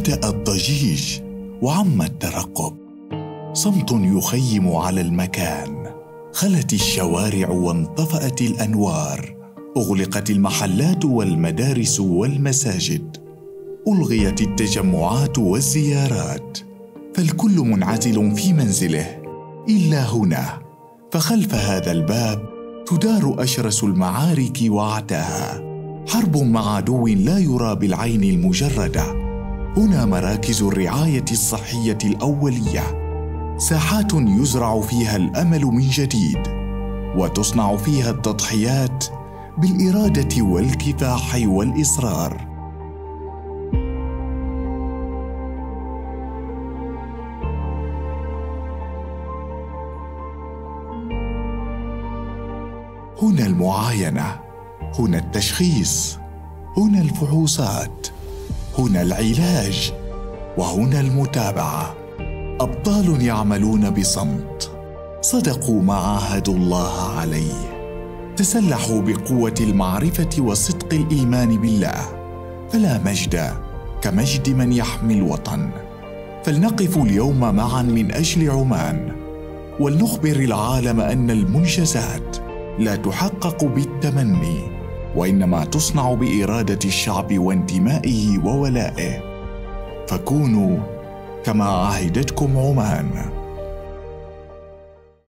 بدأ الضجيج وعم الترقب. صمت يخيم على المكان. خلت الشوارع وانطفأت الأنوار. أغلقت المحلات والمدارس والمساجد. ألغيت التجمعات والزيارات، فالكل منعزل في منزله إلا هنا. فخلف هذا الباب تدار أشرس المعارك وعتاها. حرب مع عدو لا يرى بالعين المجردة. هنا مراكز الرعاية الصحية الأولية، ساحات يزرع فيها الأمل من جديد، وتصنع فيها التضحيات بالإرادة والكفاح والإصرار. هنا المعاينة، هنا التشخيص، هنا الفحوصات، هنا العلاج، وهنا المتابعة. أبطال يعملون بصمت، صدقوا ما عاهدوا الله عليه، تسلحوا بقوة المعرفة وصدق الإيمان بالله. فلا مجد كمجد من يحمي الوطن. فلنقف اليوم معا من أجل عمان، ولنخبر العالم أن المنجزات لا تحقق بالتمني، وإنما تصنع بإرادة الشعب وانتمائه وولائه. فكونوا كما عهدتكم عمان.